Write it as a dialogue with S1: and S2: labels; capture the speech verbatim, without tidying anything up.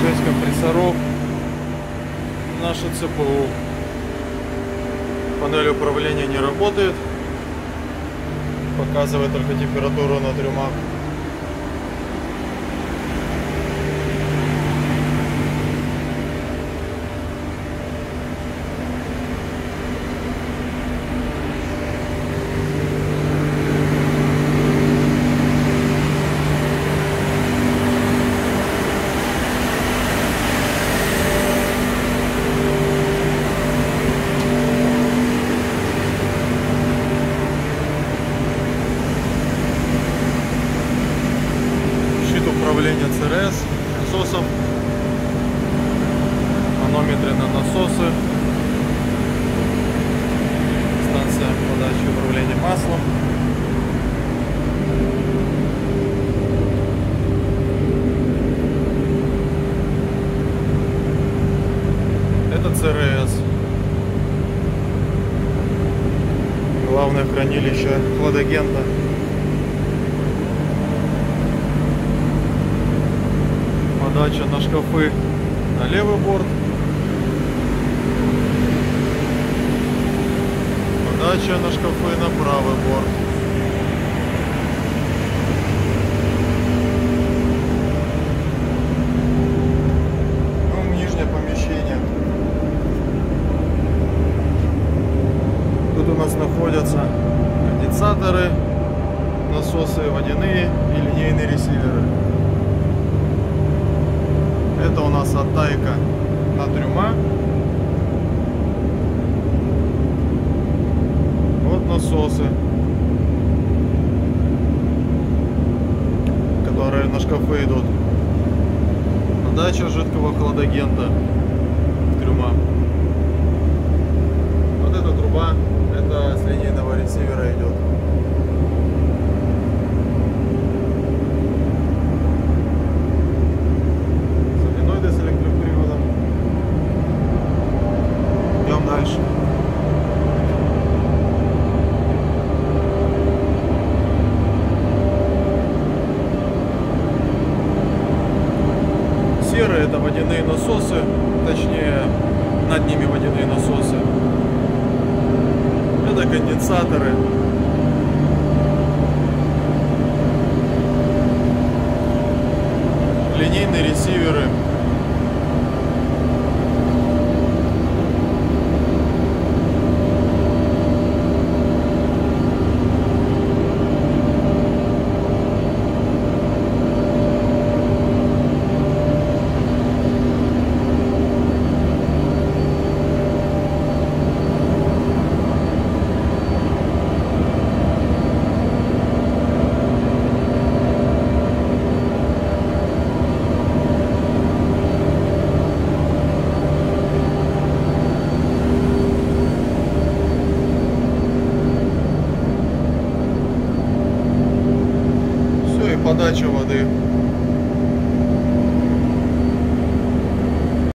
S1: шесть компрессоров. Наша ЦПУ. Панель управления не работает. Показывает только температуру на трюмах. Управление ЦРС, насосов, манометры на насосы, станция подачи и управления маслом. Это ЦРС. Главное хранилище хладагента. Подача на шкафы на левый борт. Подача на шкафы на правый борт. Ну, нижнее помещение. Тут у нас находятся конденсаторы, насосы водяные и линейные ресиверы. Это у нас оттайка на трюма. Вот насосы, которые на шкафы идут. Подача жидкого хладагента в трюма. Вот эта труба, это с линейного ресивера идет. Дальше. Серые — это водяные насосы, точнее над ними водяные насосы. Это конденсаторы. Линейные ресиверы.